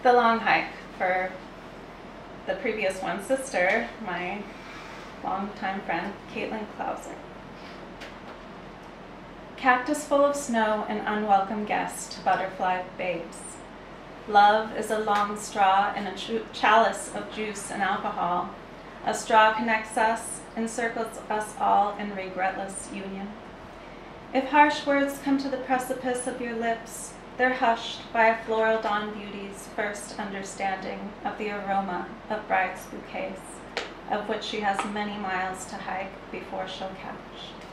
the long hike for the previous one's sister, my longtime friend, Caitlin Clauser. Cactus full of snow and unwelcome guest, butterfly babes. Love is a long straw in a chalice of juice and alcohol. A straw connects us, encircles us all in regretless union. If harsh words come to the precipice of your lips, they're hushed by a floral dawn beauty's first understanding of the aroma of bride's bouquets, of which she has many miles to hike before she'll catch.